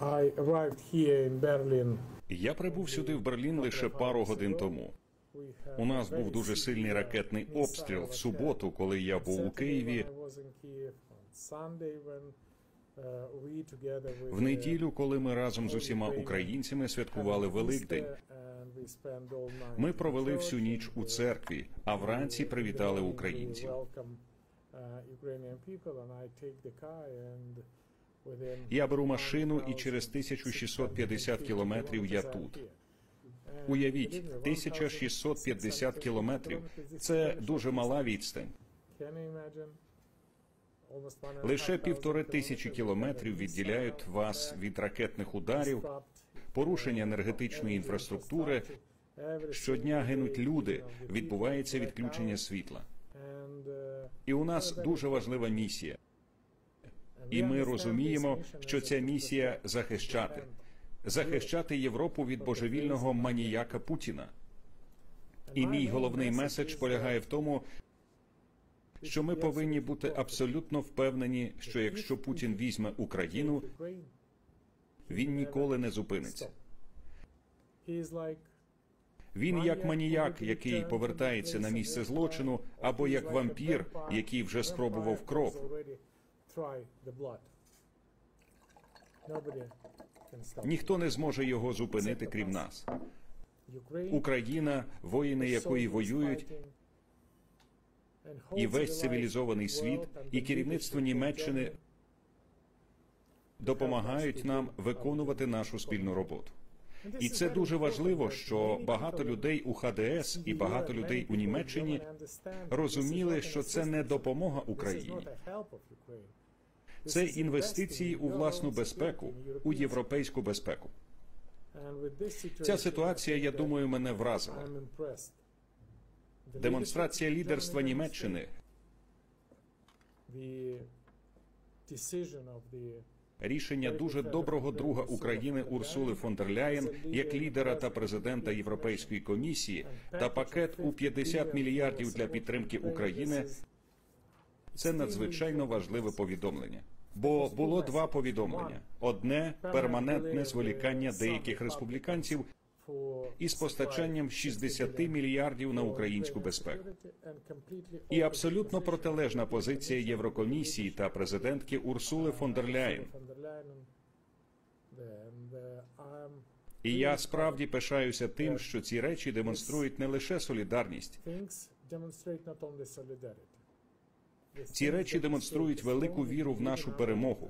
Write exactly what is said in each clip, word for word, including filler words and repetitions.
I arrived here in Berlin. Я прибув сюди в Берлін лише пару годин тому. У нас був дуже сильний ракетний обстріл в суботу, коли я був у Києві. В неділю, коли ми разом з усіма українцями святкували Великдень. Ми провели всю ніч у церкві, а вранці привітали українців. Я беру машину і через тисячу шістсот п'ятдесят кілометрів я тут. Уявіть, тисяча шістсот п'ятдесят кілометрів – це дуже мала відстань. Лише півтори тисячі кілометрів відділяють вас від ракетних ударів, порушення енергетичної інфраструктури. Щодня гинуть люди, відбувається відключення світла. І у нас дуже важлива місія. І ми розуміємо, що ця місія – захищати. Захищати Європу від божевільного маніяка Путіна. І мій головний меседж полягає в тому, що ми повинні бути абсолютно впевнені, що якщо Путін візьме Україну, він ніколи не зупиниться. Він як маніяк, який повертається на місце злочину, або як вампір, який вже спробував кров. Ніхто не зможе його зупинити, крім нас. Україна, воїни якої воюють, і весь цивілізований світ, і керівництво Німеччини допомагають нам виконувати нашу спільну роботу. І це дуже важливо, що багато людей у Ха Де Ес і багато людей у Німеччині розуміли, що це не допомога Україні. Це інвестиції у власну безпеку, у європейську безпеку. Ця ситуація, я думаю, мене вразила. Демонстрація лідерства Німеччини, рішення дуже доброго друга України Урсули фон дер Ляєн як лідера та президента Європейської комісії та пакет у п'ятдесят мільярдів для підтримки України – це надзвичайно важливе повідомлення. Бо було два повідомлення. Одне – перманентне зволікання деяких республіканців із постачанням шістдесят мільярдів на українську безпеку. І абсолютно протилежна позиція Єврокомісії та президентки Урсули фон дер Ляєн. І я справді пишаюся тим, що ці речі демонструють не лише солідарність. Ці речі демонструють велику віру в нашу перемогу.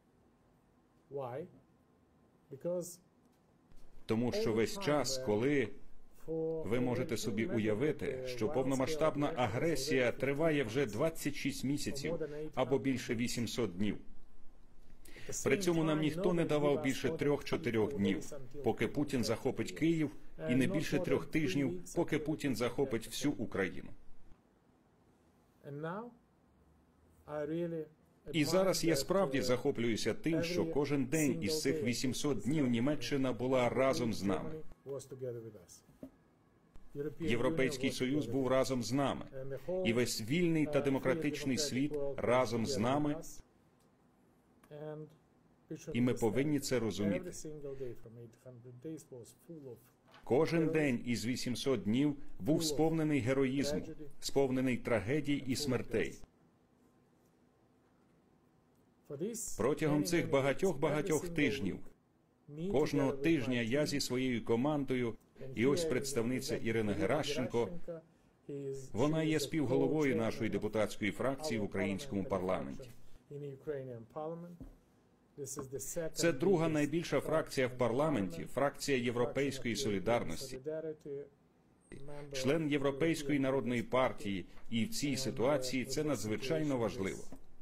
Тому що весь час, коли ви можете собі уявити, що повномасштабна агресія триває вже двадцять шість місяців або більше вісімсот днів. При цьому нам ніхто не давав більше трьох-чотирьох днів, поки Путін захопить Київ, і не більше трьох тижнів, поки Путін захопить всю Україну. І зараз я справді захоплююся тим, що кожен день із цих вісімсот днів Німеччина була разом з нами. Європейський Союз був разом з нами. І весь вільний та демократичний світ разом з нами. І ми повинні це розуміти. Кожен день із вісімсот днів був сповнений героїзму, сповнений трагедій і смертей. Протягом цих багатьох-багатьох тижнів, кожного тижня я зі своєю командою, і ось представниця Ірина Геращенко, вона є співголовою нашої депутатської фракції в українському парламенті. Це друга найбільша фракція в парламенті, фракція Європейської солідарності, член Європейської народної партії, і в цій ситуації це надзвичайно важливо.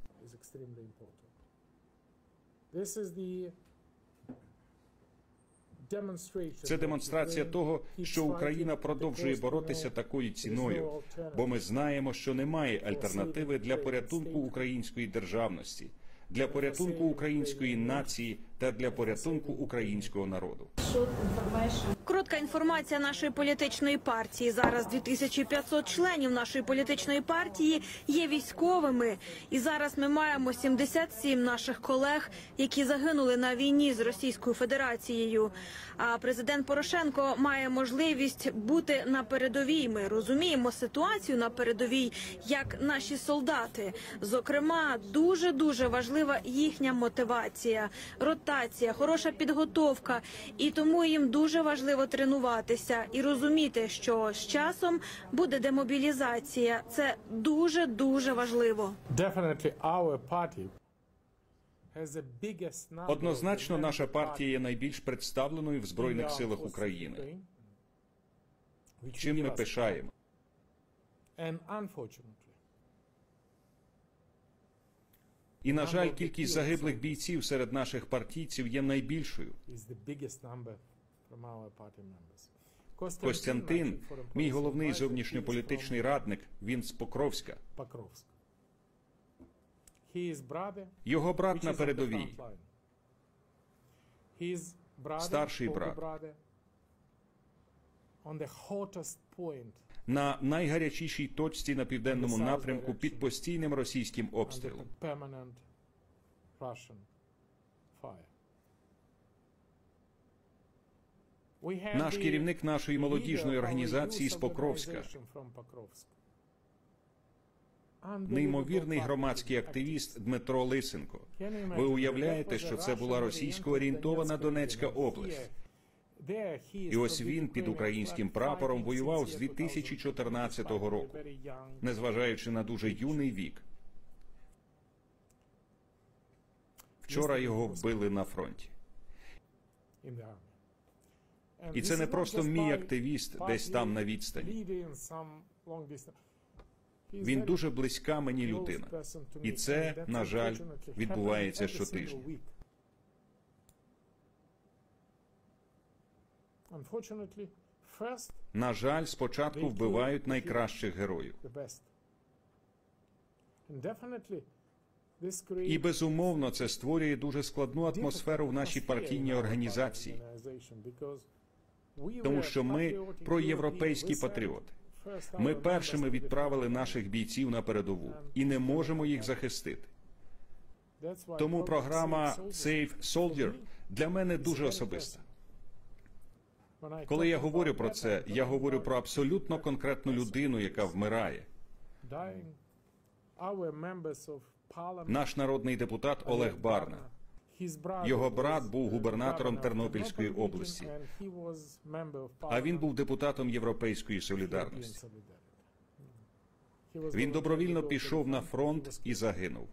Це демонстрація того, що Україна продовжує боротися такою ціною, бо ми знаємо, що немає альтернативи для порятунку української державності, для порятунку української нації та для порятунку українського народу. Коротка інформація нашої політичної партії. Зараз дві тисячі п'ятсот членів нашої політичної партії є військовими. І зараз ми маємо сімдесят сім наших колег, які загинули на війні з Російською Федерацією. А президент Порошенко має можливість бути на передовій. Ми розуміємо ситуацію на передовій, як наші солдати. Зокрема, дуже-дуже важлива їхня мотивація, ротація, хороша підготовка. І тому їм дуже важливо тренуватися і розуміти, що з часом буде демобілізація. Це дуже-дуже важливо. Definitely our party has the biggest number Однозначно, of наша member партія є parties найбільш представленою в in Збройних the силах armed forces of України, Ukraine, which чим give ми us пишаємо. And unfortunately, І, на жаль, кількість загиблих бійців серед наших партійців є найбільшою. is the biggest number from our party members. Костянтин, мій головний advisor, зовнішньополітичний he is радник, він з Покровська. from Покровськ. He is brother, Його брат which на is on the передовій. front line. He is brother, Старший older брат. brother, on the hottest point На найгарячішій точці на південному напрямку під постійним російським under обстрілом. the permanent Russian fire. We have Наш the керівник нашої молодіжної leader of our організації youth з Покровська. organization from Покровськ. Неймовірний Unbelievable громадський activist. активіст Дмитро Лисенко. Can you Ви imagine? уявляєте, That was що a це була Russian російсько oriented орієнтована Donetsk Донецька region. область. Here, there he is І ось from він the під Ukrainian українським flag прапором fighting воював since з year дві тисячі чотирнадцятого року, Very young. незважаючи на дуже юний вік. Вчора його вбили на фронті. In the army. And І this це не is not просто just мій by активіст десь там на відстані. leader in some long distance. He is Він very дуже близька мені close людина. person to І me. це, And that, на жаль, unfortunately, відбувається happens every щотижня. single week. Unfortunately, first На жаль, спочатку вбивають найкращих героїв. the best. And definitely this І, creates безумовно, це створює дуже складну атмосферу в нашій партійній організації, тому що ми проєвропейські патріоти. Ми першими відправили наших бійців на передову і не можемо їх захистити. Тому програма Save Soldier для мене дуже особиста. Коли я говорю про це, я говорю про абсолютно конкретну людину, яка вмирає. Наш народний депутат Олег Барна. Його брат був губернатором Тернопільської області, а він був депутатом Європейської солідарності. Він добровільно пішов на фронт і загинув.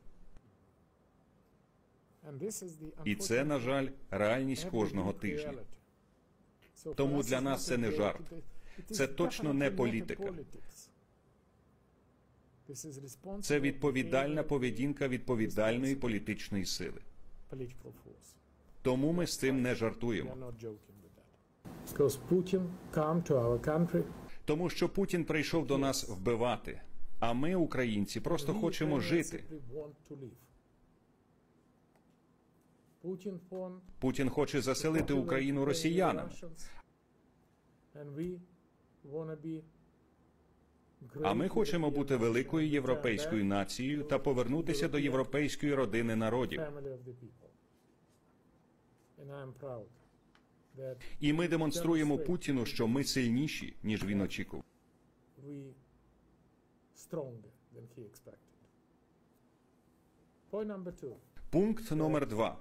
І це, на жаль, реальність кожного тижня. Тому для нас це не жарт. Це точно не політика. Це відповідальна поведінка відповідальної політичної сили. Тому ми з цим не жартуємо. Тому що Путін прийшов до нас вбивати, а ми, українці, просто хочемо жити. Путін хоче заселити Україну росіянами. А ми хочемо бути великою європейською нацією та повернутися до європейської родини народів. І ми демонструємо Путіну, що ми сильніші, ніж він очікував. Пункт номер два.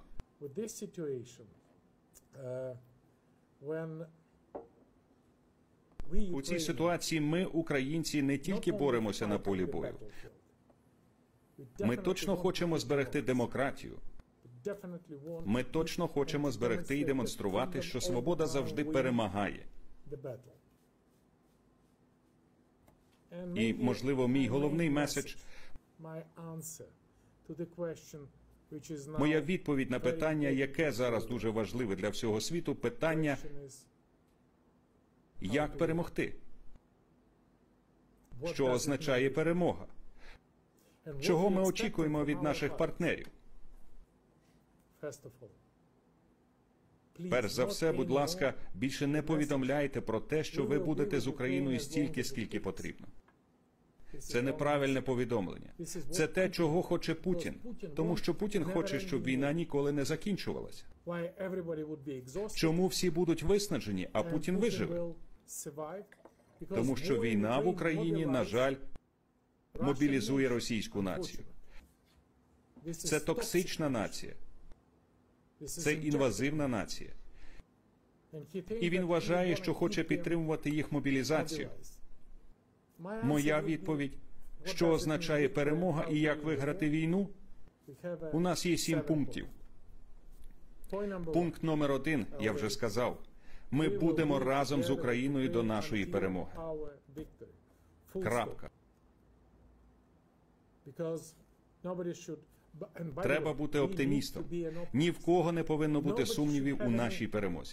У цій ситуації ми, українці, не тільки боремося на полі бою. Ми точно хочемо зберегти демократію. Ми точно хочемо зберегти і демонструвати, що свобода завжди перемагає. І, можливо, мій головний меседж, моя відповідь на питання, яке зараз дуже важливе для всього світу, питання, як перемогти? Що означає перемога? Чого ми очікуємо від наших партнерів? Перш за все, будь ласка, більше не повідомляйте про те, що ви будете з Україною стільки, скільки потрібно. Це неправильне повідомлення. Це те, чого хоче Путін. Тому що Путін хоче, щоб війна ніколи не закінчувалася. Чому всі будуть виснажені, а Путін виживе? Тому що війна в Україні, на жаль, мобілізує російську націю. Це токсична нація. Це інвазивна нація. І він вважає, що хоче підтримувати їх мобілізацію. Моя відповідь, що означає перемога і як виграти війну? У нас є сім пунктів. Пункт номер один, я вже сказав. Ми будемо разом з Україною до нашої перемоги. Крапка. Треба бути оптимістом. Ні в кого не повинно бути сумнівів у нашій перемозі.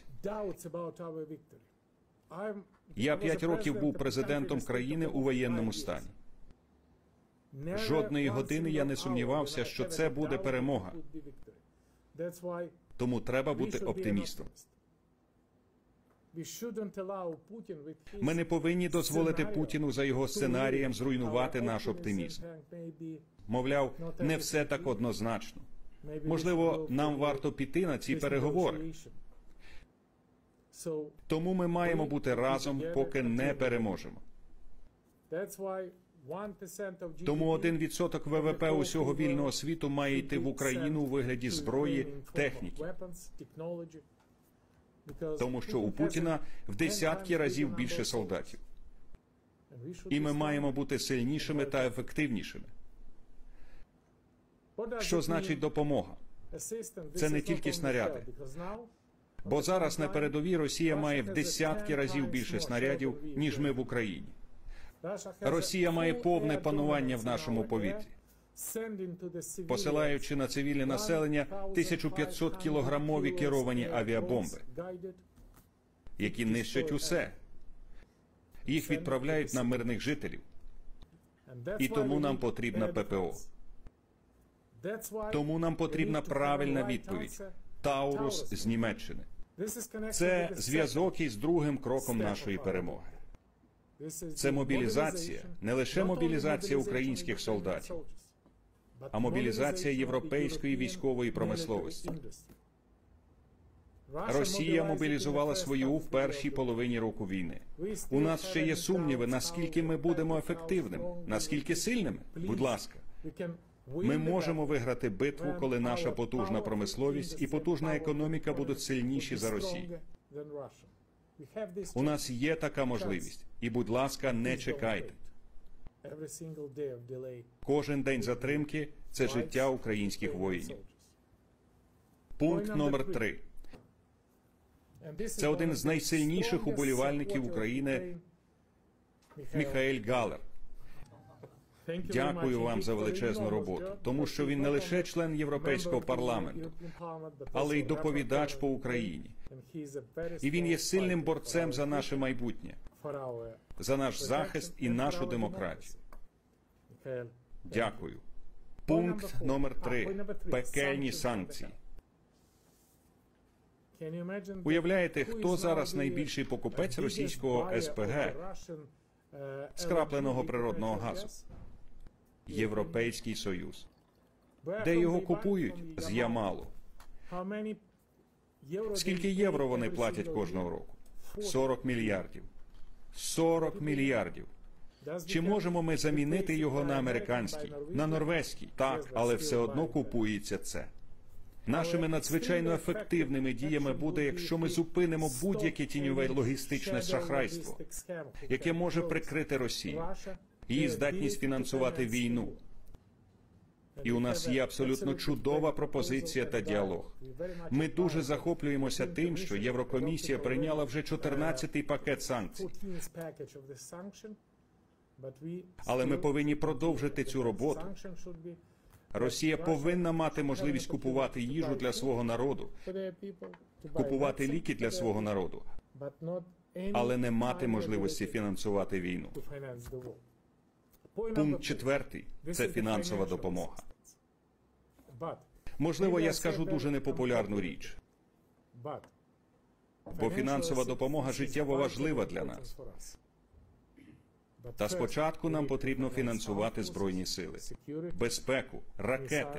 Я п'ять років був президентом країни у воєнному стані. Жодної години я не сумнівався, що це буде перемога. Тому треба бути оптимістом. Ми не повинні дозволити Путіну за його сценарієм зруйнувати наш оптимізм. Мовляв, не все так однозначно. Можливо, нам варто піти на ці переговори. Тому ми маємо бути разом, поки не переможемо. Тому один відсоток ВВП усього вільного світу має йти в Україну у вигляді зброї, техніки. Тому що у Путіна в десятки разів більше солдатів. І ми маємо бути сильнішими та ефективнішими. Що значить допомога? Це не тільки снаряди. Бо зараз на передовій Росія має в десятки разів більше снарядів, ніж ми в Україні. Росія має повне панування в нашому повітрі, посилаючи на цивільне населення тисяча п'ятсот кілограмові керовані авіабомби, які нищать усе. Їх відправляють на мирних жителів. І тому нам потрібна ППО. Тому нам потрібна правильна відповідь – Таурус з Німеччини. Це зв'язок із другим кроком нашої перемоги. Це мобілізація, не лише мобілізація українських солдатів, а мобілізація європейської військової промисловості. Росія мобілізувала свою в першій половині року війни. У нас ще є сумніви, наскільки ми будемо ефективними, наскільки сильними. Будь ласка. Ми можемо виграти битву, коли наша потужна промисловість і потужна економіка будуть сильніші за Росію. У нас є така можливість. І, будь ласка, не чекайте. Кожен день затримки – це життя українських воїнів. Пункт номер три. Це один з найсильніших уболівальників України Міхаель Галер. Дякую вам за величезну роботу, тому що він не лише член Європейського парламенту, але й доповідач по Україні. І він є сильним борцем за наше майбутнє, за наш захист і нашу демократію. Дякую. Пункт номер три. Пекельні санкції. Уявляєте, хто зараз найбільший покупець російського ес пе ге, скрапленого природного газу? Європейський Союз. Де його купують? З Ямалу. Скільки євро вони платять кожного року? сорок мільярдів. сорок мільярдів. Чи можемо ми замінити його на американський, на норвезький? Так, але все одно купується це. Нашими надзвичайно ефективними діями буде, якщо ми зупинимо будь-яке тіньове логістичне шахрайство, яке може прикрити Росію, її здатність фінансувати війну. І у нас є абсолютно чудова пропозиція та діалог. Ми дуже захоплюємося тим, що Єврокомісія прийняла вже чотирнадцятий пакет санкцій. Але ми повинні продовжити цю роботу. Росія повинна мати можливість купувати їжу для свого народу, купувати ліки для свого народу, але не мати можливості фінансувати війну. Пункт четвертий – це фінансова допомога. Можливо, я скажу дуже непопулярну річ. бо фінансова допомога життєво важлива для нас. Та спочатку нам потрібно фінансувати Збройні сили, безпеку, ракети.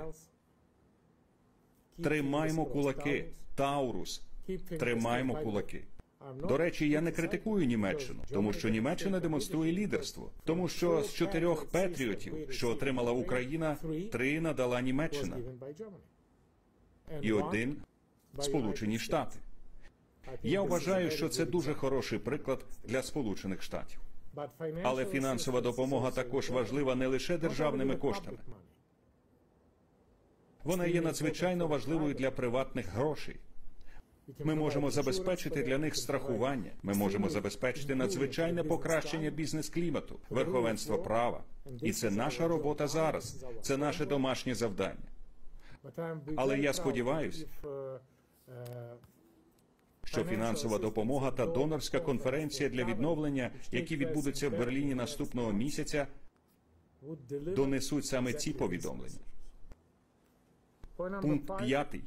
Тримаймо кулаки, Таурус, тримаймо кулаки. До речі, я не критикую Німеччину, тому що Німеччина демонструє лідерство. Тому що з чотирьох «Петріотів», що отримала Україна, три надала Німеччина. І один – Сполучені Штати. Я вважаю, що це дуже хороший приклад для Сполучених Штатів. Але фінансова допомога також важлива не лише державними коштами. Вона є надзвичайно важливою для приватних грошей. Ми можемо забезпечити для них страхування, ми можемо забезпечити надзвичайне покращення бізнес-клімату, верховенство права. І це наша робота зараз, це наше домашнє завдання. Але я сподіваюся, що фінансова допомога та донорська конференція для відновлення, які відбудуться в Берліні наступного місяця, донесуть саме ці повідомлення. Пункт п'ятий.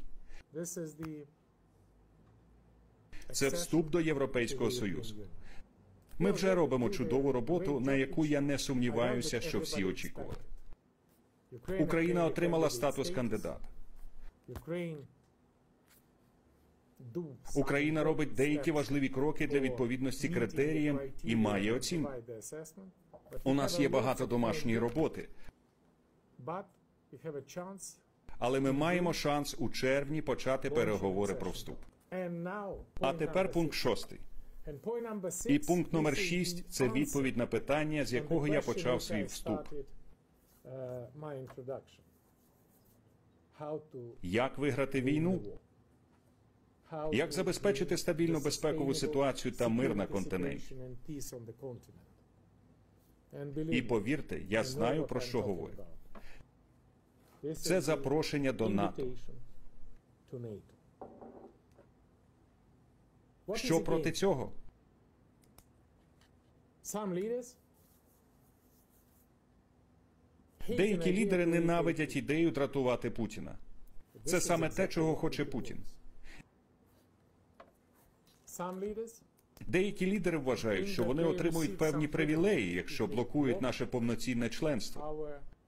Це вступ до Європейського Союзу. Ми вже робимо чудову роботу, на яку я не сумніваюся, що всі очікували. Україна отримала статус кандидата. Україна робить деякі важливі кроки для відповідності критеріям і має оцінку. У нас є багато домашньої роботи. Але ми маємо шанс у червні почати переговори про вступ. А тепер пункт шостий. І пункт номер шість – це відповідь на питання, з якого я почав свій вступ. Як виграти війну? Як забезпечити стабільну безпекову ситуацію та мир на континенті? І повірте, я знаю, про що говорю. Це запрошення до НАТО. Що проти цього? Деякі лідери ненавидять ідею дратувати Путіна. Це саме те, чого хоче Путін. Деякі лідери вважають, що вони отримують певні привілеї, якщо блокують наше повноцінне членство.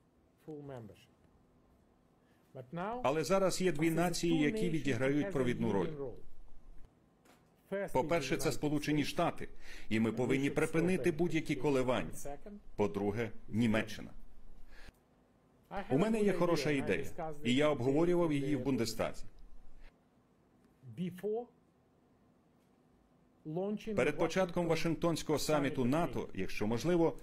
Але зараз є дві нації, які відіграють провідну роль. По-перше, це Сполучені Штати, і ми повинні припинити будь-які коливання. По-друге, Німеччина. У мене є хороша ідея, і я обговорював її в Бундестазі. Перед початком Вашингтонського саміту НАТО, якщо можливо,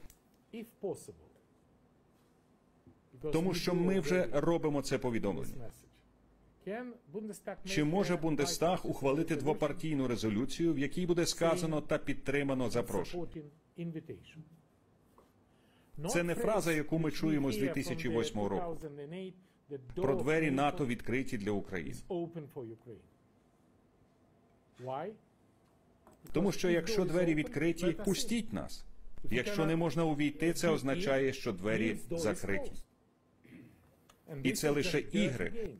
тому що ми вже робимо це повідомлення. Чи може Бундестаг ухвалити двопартійну резолюцію, в якій буде сказано та підтримано запрошення? Це не фраза, яку ми чуємо з дві тисячі восьмого року. Про двері НАТО відкриті для України. Тому що якщо двері відкриті, пустіть нас. Якщо не можна увійти, це означає, що двері закриті. І це лише ігри,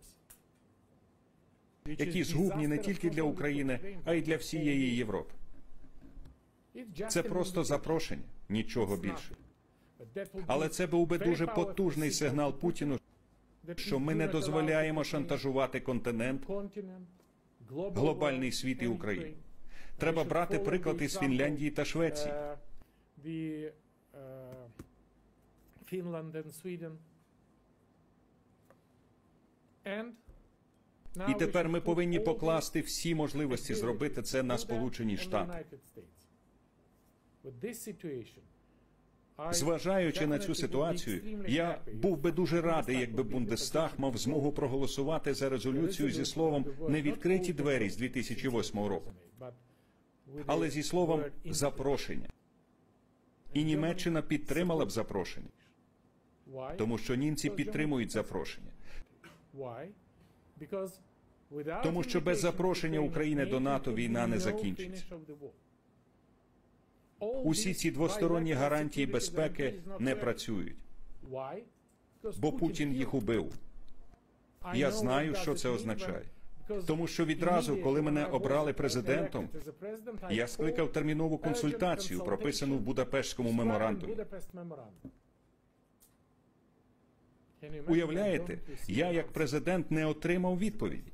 які згубні не тільки для України, а й для всієї Європи. Це просто запрошення, нічого більше. Але це був би дуже потужний сигнал Путіну, що ми не дозволяємо шантажувати континент, глобальний світ і Україну. Треба брати приклад із Фінляндії та Швеції. І тепер ми повинні покласти всі можливості зробити це на Сполучені Штати. Зважаючи на цю ситуацію, я був би дуже радий, якби Бундестаг мав змогу проголосувати за резолюцію зі словом «не відкриті двері» з дві тисячі восьмого року, але зі словом «запрошення». І Німеччина підтримала б запрошення, тому що німці підтримують запрошення. Тому що без запрошення України до НАТО війна не закінчиться. Усі ці двосторонні гарантії безпеки не працюють, бо Путін їх убив. Я знаю, що це означає. Тому що відразу, коли мене обрали президентом, я скликав термінову консультацію, прописану в Будапештському меморандумі. Уявляєте, я як президент не отримав відповіді.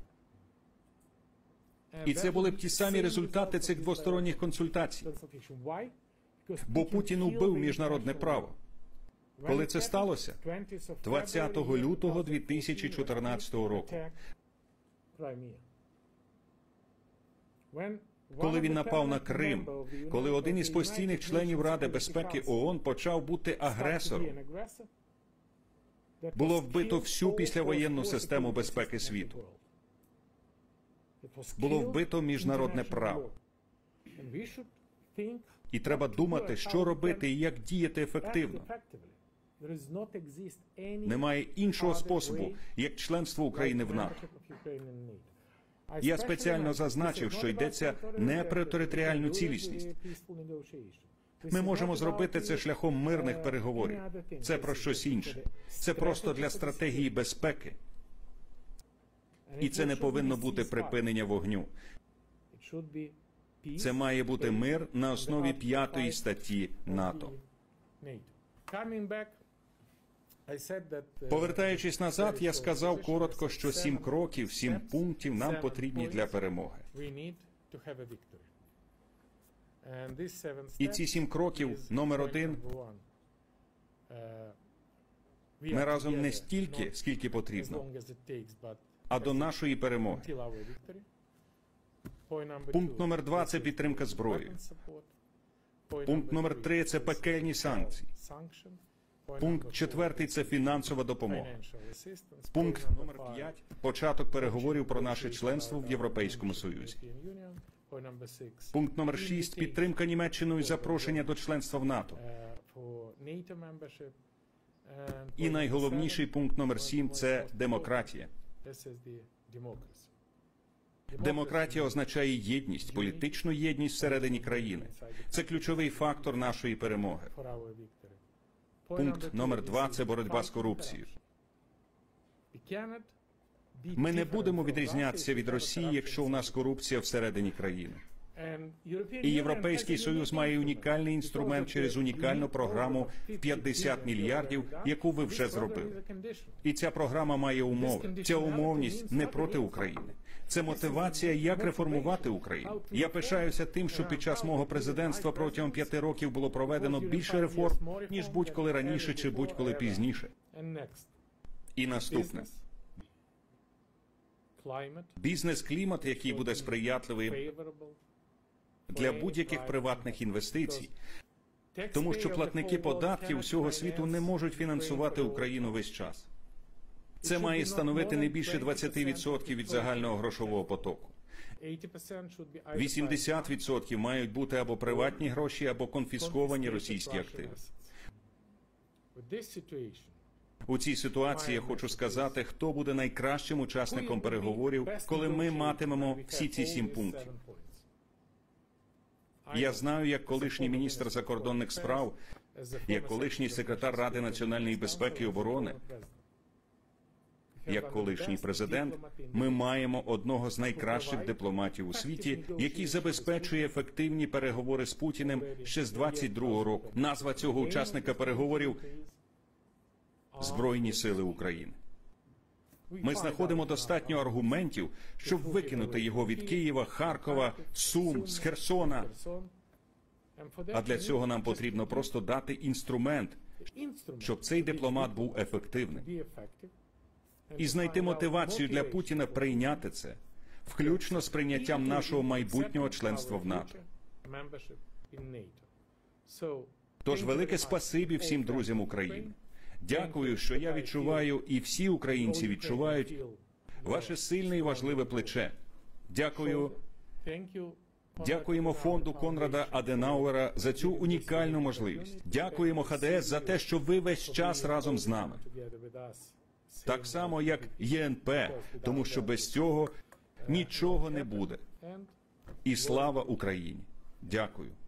І це були б ті самі результати цих двосторонніх консультацій. Бо Путін убив міжнародне право. Коли це сталося? двадцятого лютого дві тисячі чотирнадцятого року. Коли він напав на Крим, коли один із постійних членів Ради безпеки ООН почав бути агресором, було вбито всю післявоєнну систему безпеки світу. Було вбито міжнародне право. І треба думати, що робити і як діяти ефективно. Немає іншого способу, як членство України в НАТО. Я спеціально зазначив, що йдеться не про територіальну цілісність. Ми можемо зробити це шляхом мирних переговорів. Це про щось інше. Це просто для стратегії безпеки. І це не повинно бути припинення вогню. Це має бути мир на основі п'ятої статті НАТО. Повертаючись назад, я сказав коротко, що сім кроків, сім пунктів нам потрібні для перемоги. І ці сім кроків, номер один, ми разом не стільки, скільки потрібно, а до нашої перемоги. Пункт номер два – це підтримка зброї. Пункт номер три – це пекельні санкції. Пункт четвертий – це фінансова допомога. Пункт номер п'ять – початок переговорів про наше членство в Європейському Союзі. Пункт номер шість – підтримка Німеччиною запрошення до членства в НАТО. І найголовніший пункт номер сім – це демократія. Демократія означає єдність, політичну єдність всередині країни. Це ключовий фактор нашої перемоги. Пункт номер два – це боротьба з корупцією. Ми не будемо відрізнятися від Росії, якщо у нас корупція всередині країни. І Європейський Союз має унікальний інструмент через унікальну програму в п'ятдесят мільярдів, яку ви вже зробили. І ця програма має умови. Ця умовність не проти України. Це мотивація, як реформувати Україну. Я пишаюся тим, що під час мого президентства протягом п'яти років було проведено більше реформ, ніж будь-коли раніше чи будь-коли пізніше. І наступне. Бізнес-клімат, який буде сприятливий для будь-яких приватних інвестицій. Тому що платники податків всього світу не можуть фінансувати Україну весь час. Це має становити не більше двадцять відсотків від загального грошового потоку. вісімдесят відсотків мають бути або приватні гроші, або конфісковані російські активи. У цій ситуації я хочу сказати, хто буде найкращим учасником переговорів, коли ми матимемо всі ці сім пунктів. Я знаю, як колишній міністр закордонних справ, як колишній секретар Ради національної безпеки і оборони, як колишній президент, ми маємо одного з найкращих дипломатів у світі, який забезпечує ефективні переговори з Путіним ще з двадцять другого року. Назва цього учасника переговорів – Збройні сили України. Ми знаходимо достатньо аргументів, щоб викинути його від Києва, Харкова, Сум, з Херсона. А для цього нам потрібно просто дати інструмент, щоб цей дипломат був ефективним. І знайти мотивацію для Путіна прийняти це, включно з прийняттям нашого майбутнього членства в НАТО. Тож велике спасибі всім друзям України. Дякую, що я відчуваю, і всі українці відчувають ваше сильне і важливе плече. Дякую. Дякуємо фонду Конрада Аденауера за цю унікальну можливість. Дякуємо Ха Де Ес за те, що ви весь час разом з нами. Так само, як Є Ен Пе, тому що без цього нічого не буде. І слава Україні! Дякую.